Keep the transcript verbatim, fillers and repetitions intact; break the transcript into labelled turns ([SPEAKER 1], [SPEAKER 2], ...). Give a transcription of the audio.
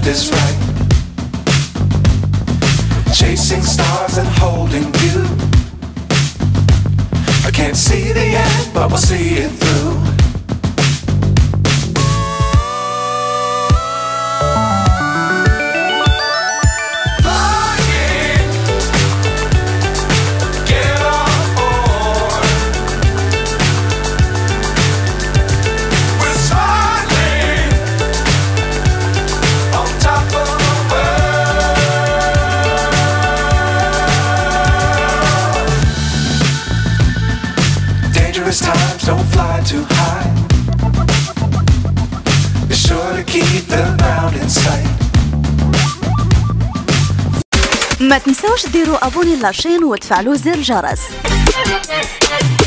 [SPEAKER 1] is right. Chasing stars and holding you. I can't see the end, but we'll see it through. Times don't fly too high. Be sure to keep the ground in sight.
[SPEAKER 2] ما تنسوش ديروا ابوني لاشين وتفعلوا زر الجرس.